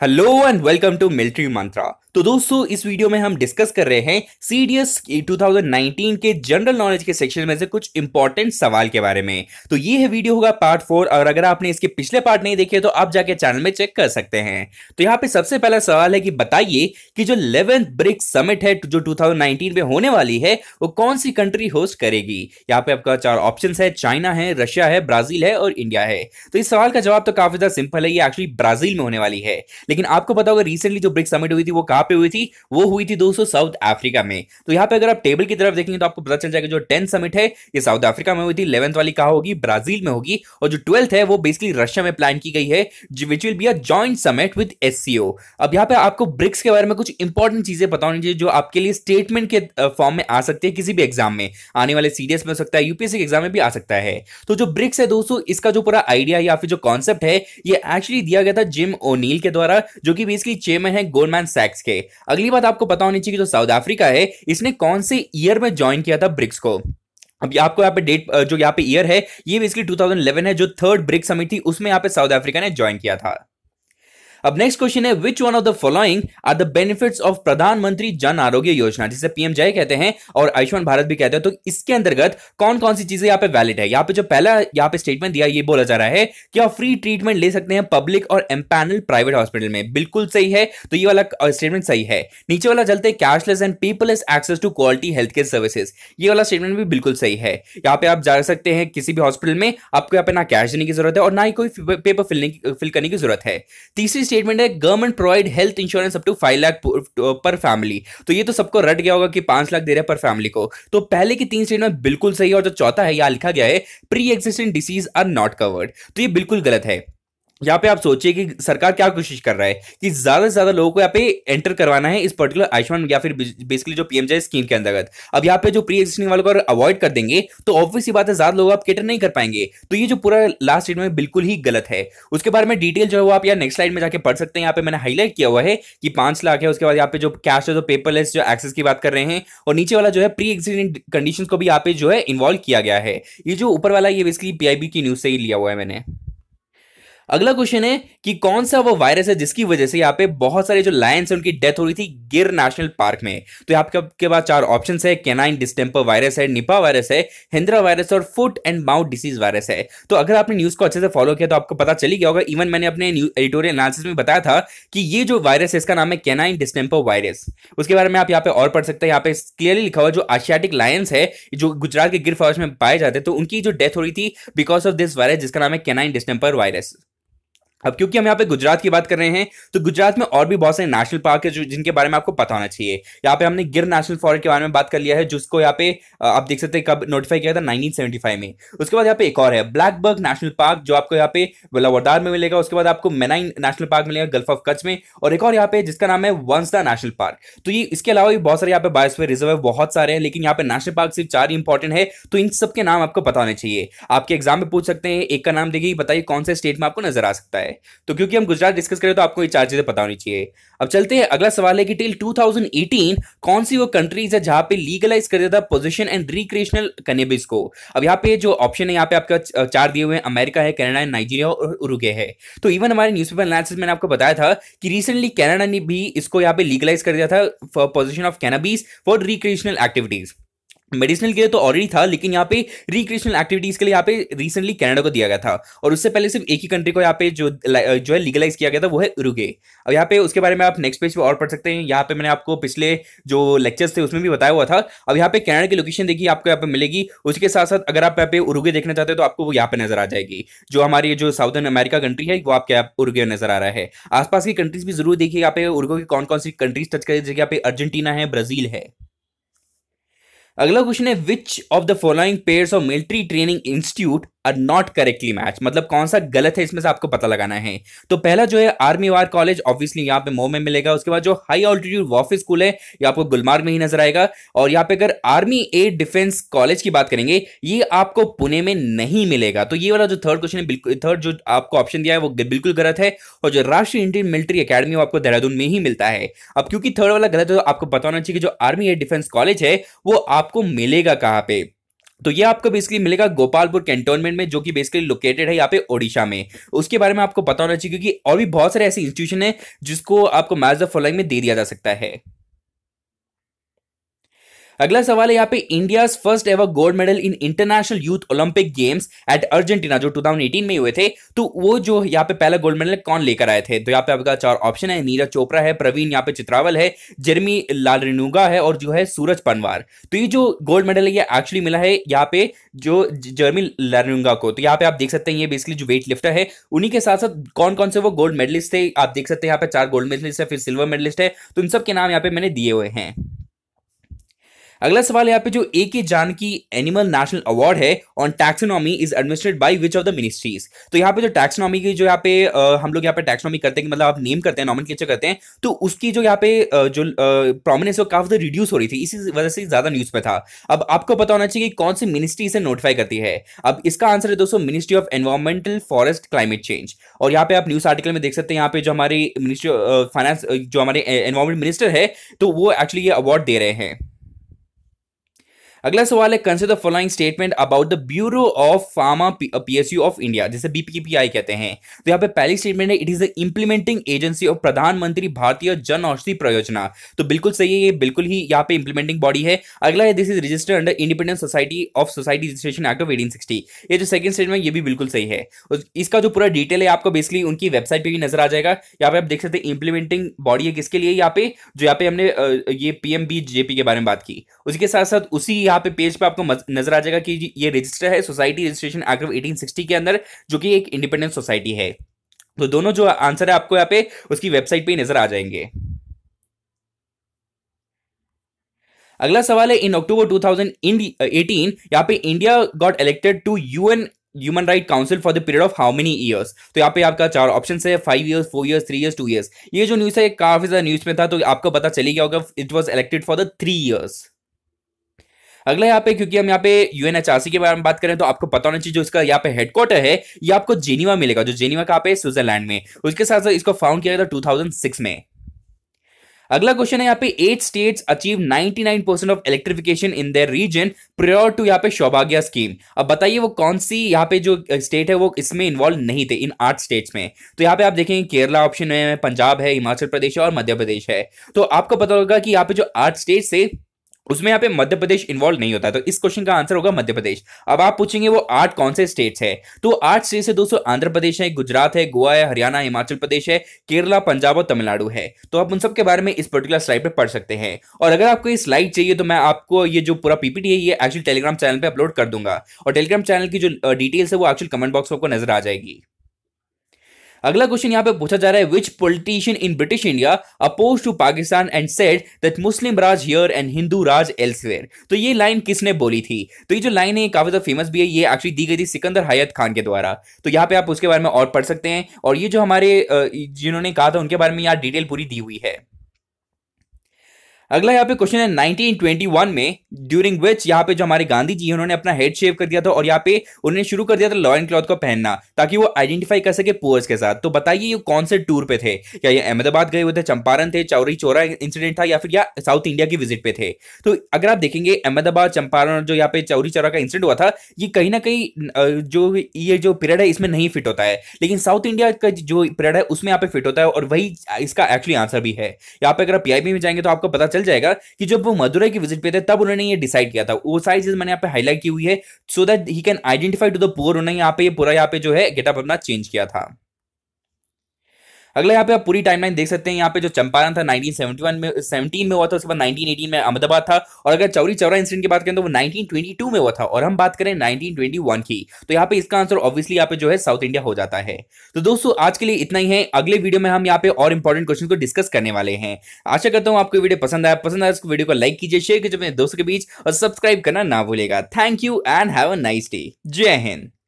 Hello and welcome to military mantra. तो दोस्तों इस वीडियो में हम डिस्कस कर रहे हैं सीडीएस 2019 के जनरल नॉलेज के सेक्शन में से कुछ इंपॉर्टेंट सवाल के बारे में। तो ये है वीडियो होगा पार्ट 4 और अगर आपने इसके पिछले पार्ट नहीं देखे तो आप जाके चैनल में चेक कर सकते हैं। तो यहाँ पे सबसे पहला सवाल है कि बताइए कि जो 11th ब्रिक्स समिट है जो 2019 में होने वाली है वो कौन सी कंट्री होस्ट करेगी। यहाँ पे आपका 4 ऑप्शंस है, चाइना है, रशिया है, ब्राजील है और इंडिया है। तो इस सवाल का जवाब तो काफी ज्यादा सिंपल है, ये एक्चुअली ब्राजील में होने वाली है। लेकिन आपको पता होगा रिसेंटली जो ब्रिक्स समिट हुई थी वो कहां पे हुई थी, वो हुई थी दोस्तों साउथ अफ्रीका में। तो यहां पे अगर आप टेबल की तरफ देखेंगे तो आपको पता चल जाएगा जो 10th समिट है ये साउथ अफ्रीका में हुई थी, 11th वाली कहां होगी, ब्राजील में होगी, और जो 12th है वो बेसिकली रशिया में प्लान की गई है which will be a joint summit with SCO. अब यहां पे आपको ब्रिक्स के बारे में कुछ इंपॉर्टेंट चीजें पता होनी चाहिए जो आपके लिए स्टेटमेंट के फॉर्म में आ सकती है, किसी भी एग्जाम में आने वाले सीडीएस में हो सकता है, यूपीएससी के एग्जाम में भी आ सकता है। तो जो ब्रिक्स है दोस्तों इसका जो पूरा आइडिया या फिर जो कॉन्सेप्ट है ये एक्चुअली दिया गया था जिम ओनील के द्वारा, जो कि बेसिकली चेयरमैन है गोल्डमैन सैक्स के। अगली बात आपको पता होनी चाहिए कि जो साउथ अफ्रीका है इसने कौन से ईयर में ज्वाइन किया था ब्रिक्स को। अब आपको यहाँ पे डेट जो यहाँ पे ईयर है ये बेसिकली 2011 है, जो 3rd ब्रिक्स समिट थी उसमें यहाँ पे साउथ अफ्रीका ने ज्वाइन किया था। अब नेक्स्ट क्वेश्चन है which one of the following are the benefits of Pradhan Mantri Jan Arogya Yojana, जिसे पीएम जय कहते हैं और आयुष्मान भारत भी कहते हैं। तो इसके अंतर्गत कौन कौन सी चीजें यहाँ पे वैलिड है। यहाँ पे जो पहला यहाँ पे स्टेटमेंट दिया ये बोला जा रहा है कि आप फ्री ट्रीटमेंट ले सकते हैं पब्लिक और एम्पैनल प्राइवेट हॉस्पिटल में, बिल्कुल सही है। तो ये वाला स्टेटमेंट सही है। नीचे वाला चलते हैं cashless and paperless access to quality health care services, ये वाला स्टेटमेंट भी बिल्कुल सही है। यहाँ पे आप जा सकते हैं किसी भी हॉस्पिटल में, आपको यहाँ पे ना कैश देने की जरूरत है और ना ही कोई पेपर फिल करने की जरूरत है। तीसरी स्टेटमेंट है government provide health insurance up to 5 lakh per family. तो ये तो सबको रट गया होगा कि 5 लाख दे रहे हैं पर फैमिली को। तो पहले की 3 स्टेटमेंट बिल्कुल सही है और जो चौथा है यहां लिखा गया है pre existing disease are not covered, तो ये बिल्कुल गलत है। यहाँ पे आप सोचिए कि सरकार क्या कोशिश कर रहा है कि ज्यादा से ज्यादा लोगों को यहाँ पे एंटर करवाना है इस पर्टिकुलर आयुष्मान या फिर बेसिकली जो पीएमजे स्कीम के अंतर्गत। अब यहाँ पे जो प्री एग्जिस्टिंग वालों को अगर अवॉइड कर देंगे तो ऑब्वियस सी बात है ज्यादा लोग आप कैटर नहीं कर पाएंगे। तो ये जो पूरा लास्ट स्टेटमेंट बिल्कुल ही गलत है। उसके बारे में डिटेल जो है वो आप यहाँ नेक्स्ट स्लाइड में जाके पढ़ सकते हैं। यहाँ पे मैंने हाईलाइट किया हुआ है कि 5 लाख है, उसके बाद यहाँ पे जो कैश है जो पेपरलेस जो एक्सेस की बात कर रहे हैं, और नीचे वाला जो है प्री एग्जिस्टिंग कंडीशन को भी यहाँ पे जो है इन्वॉल्व किया गया है। ये जो ऊपर वाला ये बेसिकली पीआईबी की न्यूज से ही लिया हुआ है मैंने। अगला क्वेश्चन है कि कौन सा वो वायरस है जिसकी वजह से यहाँ पे बहुत सारे जो लायंस है उनकी डेथ हो रही थी गिर नेशनल पार्क में। तो यहाँ के बाद 4 ऑप्शन है, कैनाइन डिस्टेंपर वायरस है, निपा वायरस है, हिंद्रा वायरस और foot and mouth disease virus है। तो अगर आपने न्यूज को अच्छे से फॉलो किया तो आपको पता चली गया होगा, इवन मैंने अपने एडिटोरियल एनालिसिस में बताया था कि ये जो वायरस है इसका नाम है कैनाइन डिस्टेंपर वायरस। उसके बारे में आप यहाँ पे और पढ़ सकते हैं। यहाँ पे क्लियरली लिखा हुआ जो एशियाटिक लायंस है जो गुजरात के गिर फॉरेस्ट में पाए जाते हैं तो उनकी जो डेथ हो रही थी बिकॉज ऑफ दिस वायरस जिसका नाम है कैनाइन डिस्टेंपर वायरस। अब क्योंकि हम यहाँ पे गुजरात की बात कर रहे हैं तो गुजरात में और भी बहुत सारे नेशनल पार्क है जो जिनके बारे में आपको पता होना चाहिए। यहाँ पे हमने गिर नेशनल फॉरेस्ट के बारे में बात कर लिया है जिसको यहाँ पे आप देख सकते हैं कब नोटिफाई किया था 1975 में। उसके बाद यहाँ पे एक और है ब्लैकबर्ग नेशनल पार्क जो आपको यहाँ पे लवरदार में मिलेगा। उसके बाद आपको मेनाइन नेशनल पार्क मिलेगा गल्फ ऑफ कच्छ में, और एक और यहाँ पे जिसका नाम है वंसदा नेशनल पार्क। तो ये इसके अलावा भी बहुत सारे यहाँ पे बायोस्फीयर रिजर्व है, बहुत सारे हैं, लेकिन यहाँ पे नेशनल पार्क सिर्फ 4 इंपॉर्टेंट है। तो इन सब के नाम आपको पता होने चाहिए। आपके एग्जाम में पूछ सकते हैं, एक का नाम देखिए बताइए कौन से स्टेट में आपको नजर आ सकता है। तो क्योंकि हम गुजरात डिस्कस करें तो आपको ये 4 चीजें पता होनी चाहिए। अब चलते हैं, अगला सवाल है कि टिल 2018 कौन सी वो कंट्रीज है जहां पे लीगलाइज कर दिया था पोजीशन एंड रिक्रिएशनल कैनबिस को। अब यहाँ पे जो ऑप्शन है यहाँ पे आपका 4 दिए हुए हैं, अमेरिका है, कनाडा है, नाइजीरिया और उरुग्वे है। तो इवन हमारे न्यूज़पेपर एनालिसिस मैंने आपको बताया था कि रिसेंटली कनाडा ने भी इसको यहाँ पे लीगलाइज कर दिया था for position of cannabis for recreational activities. Medicinal के लिए तो ऑलरेडी था लेकिन यहाँ पे रिक्रिएशनल एक्टिविटीज के लिए यहाँ पे रिसेंटली कनाडा को दिया गया था, और उससे पहले सिर्फ एक ही कंट्री को यहाँ पे जो है लीगलाइज किया गया था वो है उरुग्वे। अब यहाँ पे उसके बारे में आप नेक्स्ट पेज पे और पढ़ सकते हैं। यहाँ पे मैंने आपको पिछले जो लेक्चर्स थे उसमें भी बताया हुआ था। अब यहाँ पे कनाडा की लोकेशन देखिए आपको यहाँ पे मिलेगी। उसके साथ साथ अगर आप यहाँ पे उरुग्वे देखना चाहते हैं तो आपको वो यहाँ पे नजर आ जाएगी। जो हमारी जो साउथर्न अमेरिका कंट्री है वो आपके उरुग्वे नजर आ रहा है। आसपास की कंट्रीज भी जरूर देखिए यहाँ पे उरुग्वे की कौन कौन सी कंट्रीज टच करें, जैसे यहाँ पे अर्जेंटीना है, ब्राजील है। अगला क्वेश्चन है which of the following pairs of military training institute are not correctly match, मतलब कौन सा गलत है इसमें से आपको पता लगाना है। तो पहला जो है आर्मी वार कॉलेज, ऑब्वियसली यहाँ पे मऊ में मिलेगा। उसके बाद जो हाई ऑल्टीट्यूड वॉरफेयर स्कूल है ये आपको गुलमार्ग में ही नजर आएगा। और यहाँ पे अगर आर्मी एयर डिफेंस कॉलेज की बात करेंगे ये आपको पुणे में नहीं मिलेगा। तो ये वाला जो 3rd क्वेश्चन है बिल्कुल, 3rd जो आपको ऑप्शन दिया है वो बिल्कुल गलत है। और जो राष्ट्रीय इंडियन मिलिट्री अकेडमी आपको देहरादून में ही मिलता है। अब क्योंकि 3rd वाला गलत है तो आपको पता होना चाहिए कि जो आर्मी एयर डिफेंस कॉलेज है वो आपको मिलेगा कहाँ पे। तो ये आपको बेसिकली मिलेगा गोपालपुर कैंटोनमेंट में, जो कि बेसिकली लोकेटेड है यहाँ पे ओडिशा में। उसके बारे में आपको पता होना चाहिए, क्योंकि और भी बहुत सारे ऐसे इंस्टीट्यूशन है जिसको आपको मैच द फॉलोइंग में दे दिया जा सकता है। अगला सवाल है यहाँ पे, India first ever gold medal in international youth Olympic games at Argentina जो 2018 में हुए थे, तो वो जो यहाँ पे पहला गोल्ड मेडल कौन लेकर आए थे? तो यहाँ पे आपका चार ऑप्शन है, नीरज चोपड़ा है, प्रवीण यहाँ पे चित्रावल है, जेरमी लालरेनुगा है, और जो है सूरज पनवार। तो ये जो गोल्ड मेडल है ये एक्चुअली मिला है यहाँ पे जो जेरमी लालरेनुगा को। तो यहाँ पे आप देख सकते हैं ये बेसिकली जो वेट लिफ्टर है, उन्हीं के साथ साथ कौन कौन से वो गोल्ड मेडलिस्ट थे आप देख सकते हैं यहाँ पे, 4 गोल्ड मेडलिस्ट है, फिर सिल्वर मेडलिस्ट है, तो इन सब के नाम यहाँ पे मैंने दिए हुए हैं। अगला सवाल यहाँ पे, जो A K Janaki Ammal national award है on taxonomy is administered by which of the ministries? तो यहाँ पे जो टैक्सोनॉमी की जो यहाँ पे हम लोग यहाँ पे टैक्सोनॉमी करते हैं, मतलब आप नेम करते हैं, नॉमेनक्लेचर करते हैं, तो उसकी जो यहाँ पे जो प्रोमिनेंस है काफी रिड्यूस हो रही थी, इसी वजह से ज्यादा न्यूज पे था। अब आपको पता होना चाहिए कि कौन सी मिनिस्ट्री इसे नोटिफाई करती है। अब इसका आंसर है दोस्तों ministry of environmental forest climate change. और यहाँ पे आप न्यूज आर्टिकल में देख सकते हैं यहाँ पे जो हमारे मिनिस्ट्री फाइनेंस जो हमारे एनवायरमेंट मिनिस्टर है, तो वो एक्चुअली ये अवार्ड दे रहे हैं। अगला सवाल है, consider the following statement about the bureau of pharma PSU of India, जिसे बीपीपीआई कहते हैं। तो यहाँ पे पहली स्टेटमेंट है, it is the implementing agency of Pradhan Mantri Bharatiya Jan Aushadhi परियोजना। तो बिल्कुल सही है, ये बिल्कुल ही यहाँ पे इंप्लीमेंटिंग बॉडी है। अगला है, this is registered under independent society of society registration act of 1860। ये जो सेकंड स्टेटमेंट ये भी बिल्कुल सही है। इसका जो पूरा डिटेल है आपको बेसिकली उनकी वेबसाइट पे भी नजर आ जाएगा। यहाँ पे आप देख सकते हैं इंप्लीमेंटिंग बॉडी है किसके लिए, यहाँ पे जो यहाँ पे हमने ये पीएमबीजेपी के बारे में बात की, उसके साथ साथ उसी यहाँ पे पेज पे आपको नजर आ जाएगा कि ये रजिस्टर है सोसाइटी रजिस्ट्रेशन एक्ट ऑफ 1860 के अंदर, जो कि एक इंडिपेंडेंट सोसाइटी है। तो दोनों जो आंसर है आपको यहाँ पे उसकी वेबसाइट पे ही नजर आ जाएंगे। अगला सवाल है, इन अक्टूबर 2018 यहाँ पे India got elected to UN human right council for the period of how many years? तो यहाँ पे आपका चार ऑप्शन है, 5 ईयर्स, 4 ईयर्स, 3 ईयर्स, 2 ईयर्स। ये जो न्यूज है काफी ज्यादा न्यूज में था, तो आपको पता चली गया होगा, it was elected for the 3 years. अगला यहाँ पे, क्योंकि हम यहाँ पे यूएनएचआरसी के बारे में बात करें, तो आपको पता होना चाहिए जो इसका यहाँ पे हेडक्वार्टर है ये आपको जेनीवा मिलेगा, जो जेनीवा का पे स्विट्जरलैंड में। उसके साथ साथ इसको फाउंड किया गया था 2006 में। अगला क्वेश्चन है यहाँ पे, 8 states achieve 99% of electrification in their region prior to यहाँ पे सौभाग्य स्कीम। अब बताइए वो कौन सी यहाँ पे जो स्टेट है वो इसमें इन्वॉल्व नहीं थे इन 8 स्टेट्स में? तो यहाँ पे आप देखेंगे केरला ऑप्शन है, पंजाब है, हिमाचल प्रदेश है और मध्य प्रदेश है। तो आपको पता होगा कि यहाँ पे जो 8 स्टेट्स है उसमें यहाँ पे मध्य प्रदेश इन्वॉल्व नहीं होता है, तो इस क्वेश्चन का आंसर होगा मध्य प्रदेश। अब आप पूछेंगे वो 8 कौन से स्टेट्स है? तो 8 स्टेट्स है दोस्तों, आंध्र प्रदेश है, गुजरात है, गोवा है, हरियाणा, हिमाचल प्रदेश है, केरला, पंजाब और तमिलनाडु है। तो आप उन सब के बारे में इस पर्टिकुलर स्लाइड पे पढ़ सकते हैं। और अगर आपको ये स्लाइड चाहिए तो मैं आपको ये जो पूरा पीपीटी है ये एक्चुअली टेलीग्राम चैनल पे अपलोड कर दूंगा, और टेलीग्राम चैनल की जो डिटेल्स है वो एक्चुअली कमेंट बॉक्स में आपको नजर आ जाएगी। अगला क्वेश्चन यहां पे पूछा जा रहा है, which politician in British India oppose to Pakistan and said that Muslim raj here and Hindu raj elsewhere? तो ये लाइन किसने बोली थी? तो ये जो लाइन है काफी ज्यादा फेमस भी है, ये एक्चुअली दी गई थी सिकंदर हयात खान के द्वारा। तो यहाँ पे आप उसके बारे में और पढ़ सकते हैं, और ये जो हमारे जिन्होंने कहा था उनके बारे में यहाँ डिटेल पूरी दी हुई है। अगला यहाँ पे क्वेश्चन है, 1921 में ड्यूरिंग विच यहाँ पे जो हमारे गांधी जी उन्होंने अपना हेड शेव कर दिया था, और यहाँ पे उन्होंने शुरू कर दिया था लॉयन क्लॉथ को पहनना ताकि वो आइडेंटिफाई कर सके पुअर्स के साथ। तो बताइए ये कौन से टूर पे थे? क्या ये अहमदाबाद गए हुए थे, चंपारण थे, चौरी चौरा इंसिडेंट था, या फिर या साउथ इंडिया की विजिट पे थे? तो अगर आप देखेंगे अहमदाबाद, चंपारण, जो यहाँ पे चौरी चौरा का इंसिडेंट हुआ था, ये कहीं ना कहीं जो ये जो पीरियड है इसमें नहीं फिट होता है, लेकिन साउथ इंडिया का जो पीरियड है उसमें यहाँ पे फिट होता है, और वही इसका एक्चुअली आंसर भी है। यहाँ पे अगर आप पीआईबी में जाएंगे तो आपको पता चल जाएगा कि जब वो मदुरई की विजिट पे थे तब उन्होंने ये डिसाइड किया था। वो सारी चीज मैंने यहाँ पे हाईलाइट की हुई है, so that he can identify to the poor. उन्होंने यहाँ पे ये पूरा यहाँ पे जो है गेटअप अपना चेंज किया था। अगला यहाँ पे आप पूरी टाइमलाइन देख सकते हैं। यहाँ पे जो चंपारण था 1971 में 17 में हुआ था, उसके बाद 1918 में अहमदाबाद था, और अगर चौरी चौरा इंसिडेंट की बात करें तो वो 1922 में हुआ था, और हम बात करें 1921 की, तो यहाँ पे इसका आंसर ऑब्वियसली यहाँ पे जो है साउथ इंडिया हो जाता है। तो दोस्तों आज के लिए इतना ही है, अगले वीडियो में हम यहाँ पे और इंपॉर्टेंट क्वेश्चन को डिस्कस करने वाले हैं। आशा करता हूँ आपको वीडियो पसंद आया तो वीडियो को लाइक कीजिए, शेयर कीजिए अपने दोस्तों के बीच, और सब्सक्राइब करना ना भूलेगा। Thank you and have a nice day. जय हिंद।